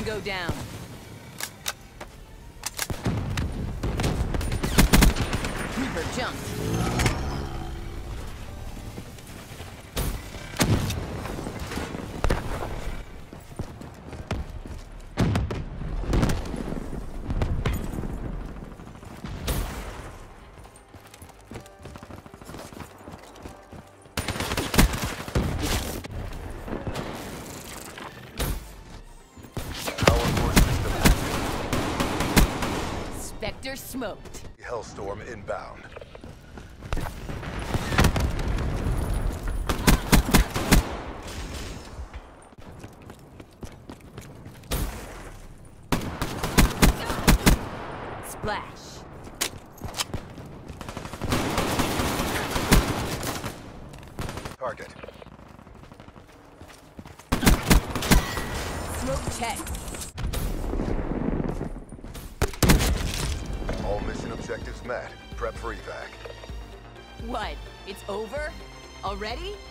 Tango down. Reaper jumped. Spectre smoked. Hellstorm inbound. Splash. Target. Smoke check. All mission objectives met. Prep for evac. What? It's over? Already?